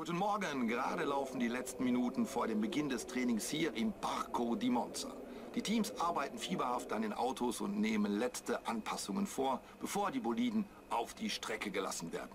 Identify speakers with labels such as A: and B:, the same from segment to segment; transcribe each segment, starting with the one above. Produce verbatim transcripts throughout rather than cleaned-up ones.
A: Guten Morgen, gerade laufen die letzten Minuten vor dem Beginn des Trainings hier im Parco di Monza. Die Teams arbeiten fieberhaft an den Autos und nehmen letzte Anpassungen vor, bevor die Boliden auf die Strecke gelassen werden.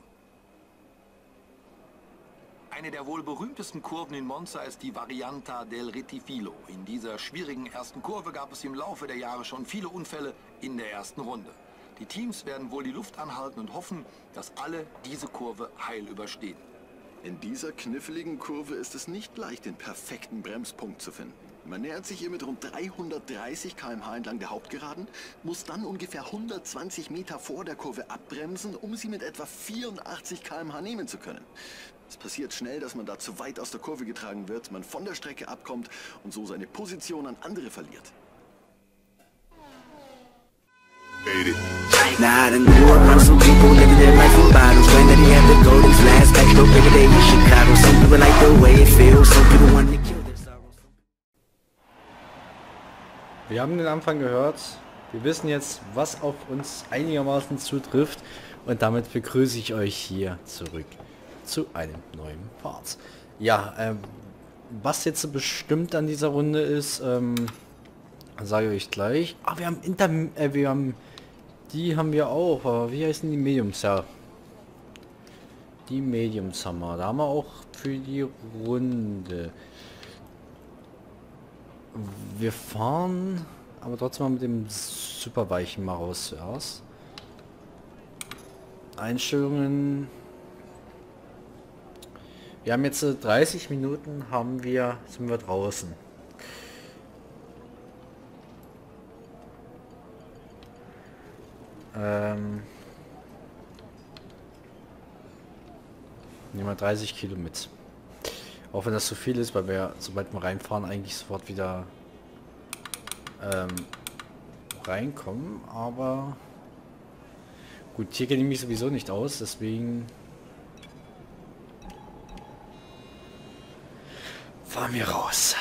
A: Eine der wohl berühmtesten Kurven in Monza ist die Varianta del Retifilo. In dieser schwierigen ersten Kurve gab es im Laufe der Jahre schon viele Unfälle in der ersten Runde. Die Teams werden wohl die Luft anhalten und hoffen, dass alle diese Kurve heil überstehen.
B: In dieser kniffligen Kurve ist es nicht leicht, den perfekten Bremspunkt zu finden. Man nähert sich ihr mit rund dreihundertdreißig Kilometer pro Stunde entlang der Hauptgeraden, muss dann ungefähr hundertzwanzig Meter vor der Kurve abbremsen, um sie mit etwa vierundachtzig Kilometer pro Stunde nehmen zu können. Es passiert schnell, dass man da zu weit aus der Kurve getragen wird, man von der Strecke abkommt und so seine Position an andere verliert.
C: Nah, I done grew up around some people living their life in bottles. Granddaddy had the golden flask, backstory every day in Chicago. Some people like the way it feels, some people want to kill their sorrows.
D: Wir haben den Anfang gehört. Wir wissen jetzt, was auf uns einigermaßen zutrifft. Und damit begrüße ich euch hier zurück zu einem neuen Part. Ja, ähm, was jetzt so bestimmt an dieser Runde ist, ähm, sage ich euch gleich. Ah, wir haben Inter, äh, wir haben, die haben wir auch. Aber wie heißen die Mediums? Ja, die Mediums haben wir. Da haben wir auch für die Runde. Wir fahren, aber trotzdem mal mit dem super weichen mal raus zuerst. Einstellungen. Wir haben jetzt dreißig Minuten, haben wir, sind wir draußen. Ähm, nehmen wir dreißig Kilo mit. Auch wenn das so viel ist, weil wir, sobald wir reinfahren, eigentlich sofort wieder ähm, reinkommen. Aber gut, hier kenne ich mich sowieso nicht aus, deswegen fahren wir raus.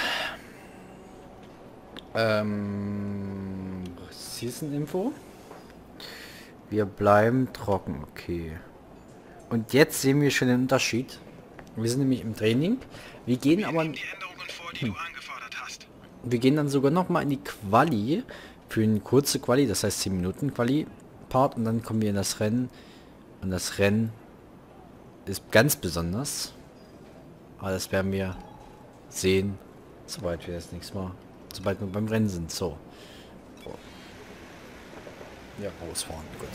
D: Ähm, Season-Info. Wir bleiben trocken, okay. Und jetzt sehen wir schon den Unterschied. Wir sind nämlich im Training. Wir gehen aber... Hm. Wir gehen dann sogar noch mal in die Quali. Für eine kurze Quali, das heißt zehn Minuten Quali-Part. Und dann kommen wir in das Rennen. Und das Rennen ist ganz besonders. Aber das werden wir sehen, sobald wir das nächste Mal, sobald wir beim Rennen sind. So. so. Ja, rausfahren, gut.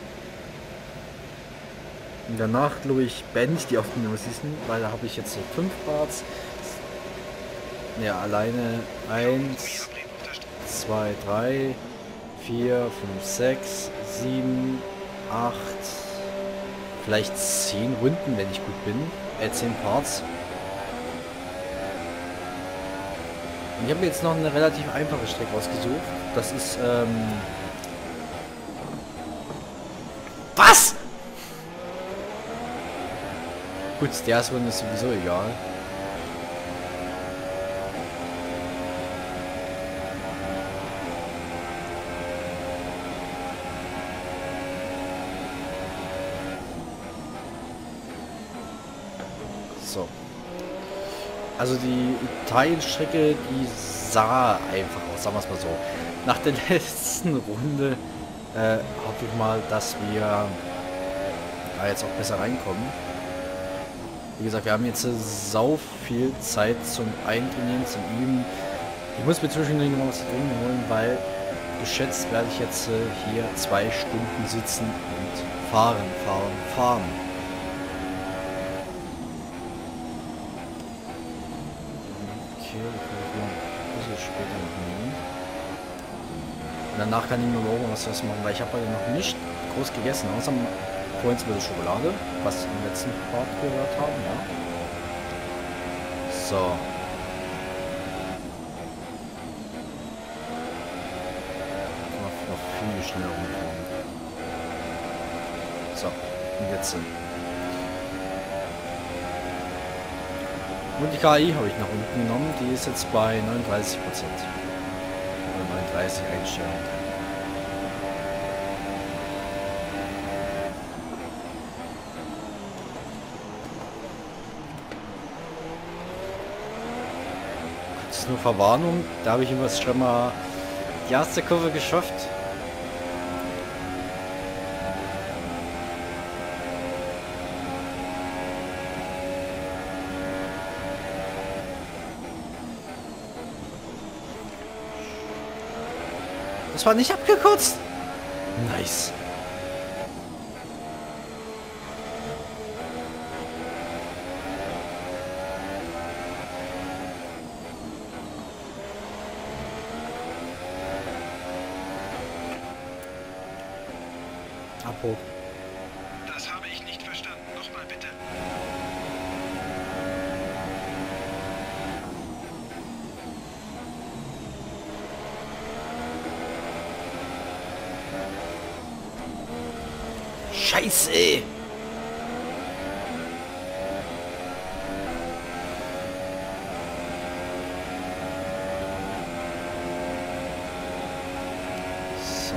D: Und danach, glaube ich, beende ich die Aufnahme, weil da habe ich jetzt so fünf Parts. Ja, alleine eins, zwei, drei, vier, fünf, sechs, sieben, acht, vielleicht zehn Runden, wenn ich gut bin. Äh, zehn Parts. Und ich habe jetzt noch eine relativ einfache Strecke ausgesucht. Das ist, ähm... Was? Gut, der erste Runde ist sowieso egal. So. Also die Italien-Strecke, die sah einfach aus, sagen wir es mal so. Nach der letzten Runde äh, hoffe ich mal, dass wir da jetzt auch besser reinkommen. Wie gesagt, wir haben jetzt äh, sau viel Zeit zum Eintrainieren, zum Üben. Ich muss mir zwischendurch noch was zu trinken holen, weil geschätzt werde ich jetzt äh, hier zwei Stunden sitzen und fahren, fahren, fahren. Später noch nehmen. Und danach kann ich mir morgen was was machen, weil ich habe heute noch nicht groß gegessen, außer vorhin mit der Schokolade, was wir im letzten Part gehört haben, ja. So. Noch, noch viel schneller rumfahren. So, und jetzt sind. Und die K I habe ich nach unten genommen, die ist jetzt bei neununddreißig Prozent. Oder neununddreißig Einstellungen. Das ist nur Verwarnung. Da habe ich übrigens schon mal die erste Kurve geschafft. Das war nicht abgekürzt. Nice. Abbruch.
E: Das habe ich nicht verstanden. Nochmal bitte.
D: Scheiße! So.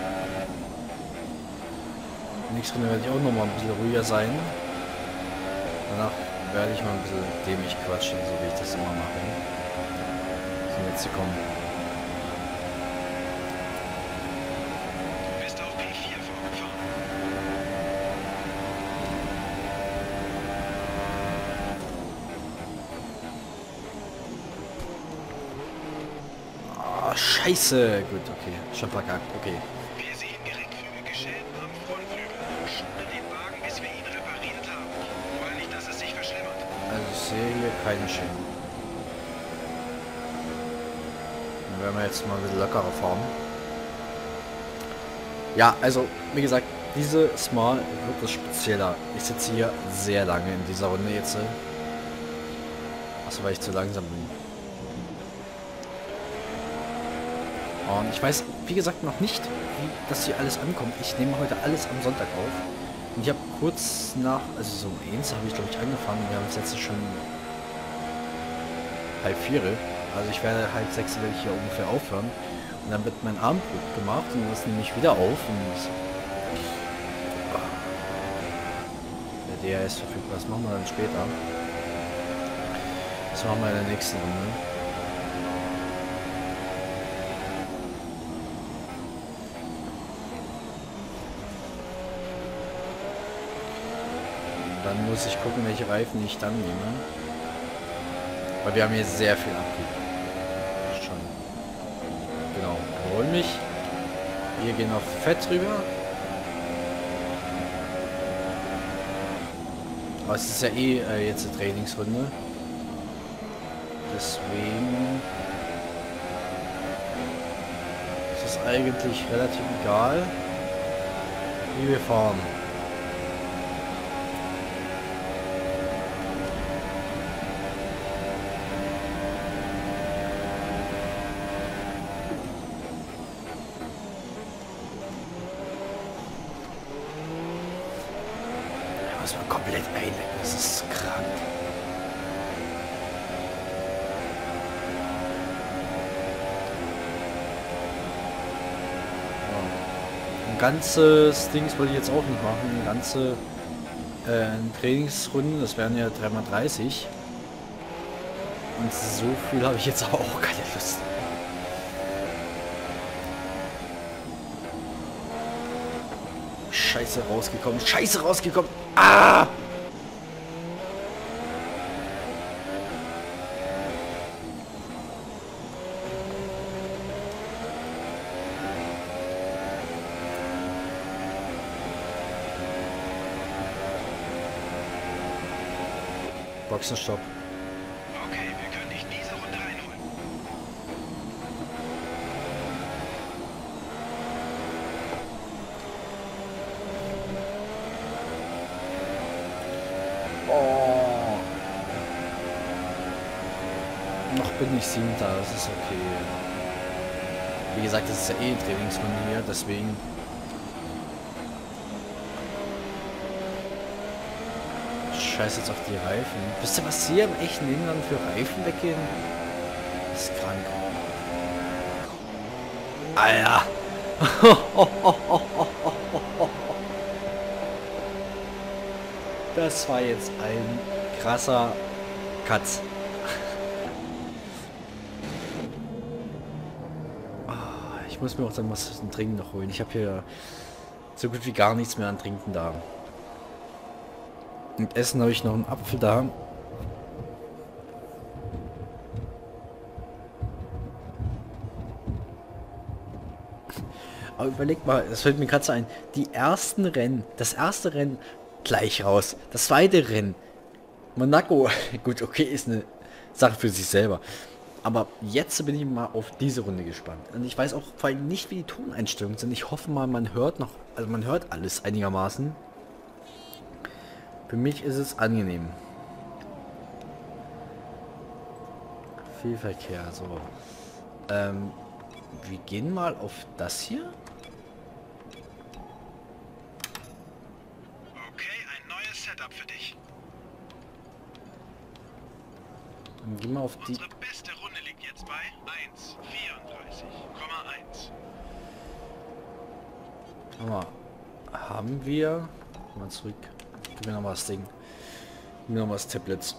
D: Nächste Runde werde ich auch noch mal ein bisschen ruhiger sein. Danach werde ich mal ein bisschen dämlich quatschen, so wie ich das immer mache. So, jetzt kommen.
E: Du bist auf P vier vorgefahren.
D: Ah, scheiße! Gut, okay. Schon verkackt, okay.
E: Wir sehen geringfügige Schäden am Frontflügel. Schonen den Wagen, bis wir ihn repariert haben. Wollen nicht, dass es sich verschlimmert.
D: Also ich sehe hier keine Schäden. Dann werden wir jetzt mal ein bisschen lockerer fahren. Ja, also wie gesagt, diese Small wird das spezieller. Ich sitze hier sehr lange in dieser Runde jetzt. Achso, weil ich zu langsam bin. Und ich weiß, wie gesagt, noch nicht, wie das hier alles ankommt. Ich nehme heute alles am Sonntag auf. Und ich habe kurz nach, also so um eins habe ich glaube ich angefangen. Wir haben es jetzt schon halb vier. Also ich werde halb sechs werde ich hier ungefähr aufhören. Und dann wird mein Abendbrot gemacht und das nehme ich wieder auf. Und der D H ist verfügbar. Das machen wir dann später. Das machen wir in der nächsten Runde. Dann muss ich gucken, welche Reifen ich dann nehme. Weil wir haben hier sehr viel Abtrieb. Schon. Genau. Wir holen mich. Wir gehen auf Fett rüber. Aber es ist ja eh äh, jetzt eine Trainingsrunde. Deswegen ist es eigentlich relativ egal, wie wir fahren. Muss man komplett einlenken, das ist krank. Ein ganzes Dings wollte ich jetzt auch nicht machen, eine ganze äh, Trainingsrunde, das wären ja drei mal dreißig. Und so viel habe ich jetzt auch keine Lust. Scheiße rausgekommen, Scheiße rausgekommen. Ah! Boxenstopp.
E: Okay, wir können dich diese Runde reinholen.
D: Oh. Noch bin ich siebter, das ist okay. Wie gesagt, das ist ja eh ein Trainingsrunde hier, deswegen. Scheiß jetzt auf die Reifen. Wisst ihr, was hier im echten Leben dann für Reifen weggehen? Das ist krank. Alter. Das war jetzt ein krasser Cut. Ich muss mir auch dann was zum Trinken noch holen. Ich habe hier so gut wie gar nichts mehr an Trinken da. Und Essen habe ich noch einen Apfel da. Aber überleg mal, das fällt mir gerade so ein. Die ersten Rennen, das erste Rennen gleich raus. Das zweite Rennen. Monaco, gut, okay, ist eine Sache für sich selber. Aber jetzt bin ich mal auf diese Runde gespannt. Und ich weiß auch vor allem nicht, wie die Toneinstellungen sind. Ich hoffe mal, man hört noch, also man hört alles einigermaßen. Für mich ist es angenehm. Viel Verkehr, so. Ähm, wir gehen mal auf das hier.
E: Okay, ein neues Setup für dich.
D: Dann gehen wir auf die...
E: Unsere beste Runde liegt jetzt bei eins vierunddreißig Komma eins.
D: Aber haben wir... Mal zurück. Gib mir noch mal das Ding. Gib mir noch mal das Tablet.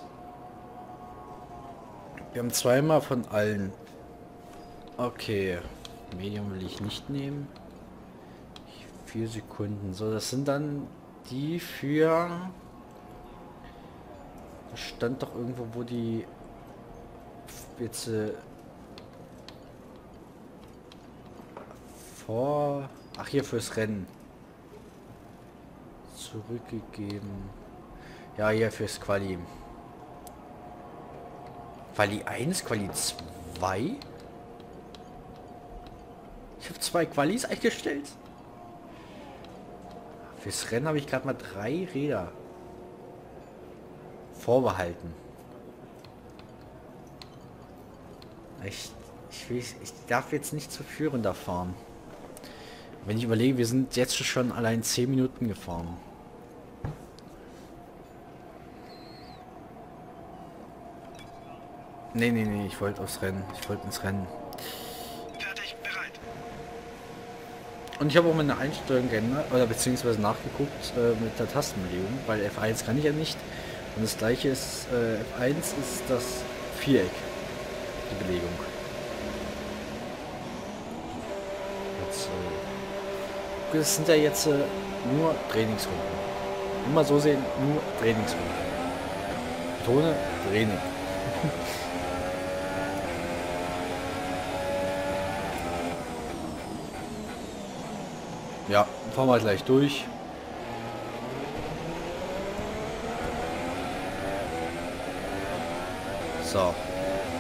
D: Wir haben zweimal von allen. Okay. Medium will ich nicht nehmen. Vier Sekunden. So, das sind dann die für... Da stand doch irgendwo, wo die... Jetzt... Äh, vor... Ach, hier fürs Rennen. Zurückgegeben. Ja, hier fürs Quali. Quali eins, Quali zwei? Ich habe zwei Qualis eingestellt. Fürs Rennen habe ich gerade mal drei Räder vorbehalten. Ich, ich, will, ich darf jetzt nicht zu führen da fahren. Wenn ich überlege, wir sind jetzt schon allein zehn Minuten gefahren. Nee, nee, nee, ich wollte aufs Rennen. Ich wollte ins Rennen.
E: Fertig, bereit.
D: Und ich habe auch meine Einstellung geändert, oder beziehungsweise nachgeguckt äh, mit der Tastenbelegung, weil F eins kann ich ja nicht. Und das gleiche ist, äh, F eins ist das Viereck, die Belegung. Jetzt, äh, das sind ja jetzt äh, nur Trainingsrunden. Immer so sehen, nur Trainingsrunden. Betone, Training. Ja, fahren wir gleich durch. So.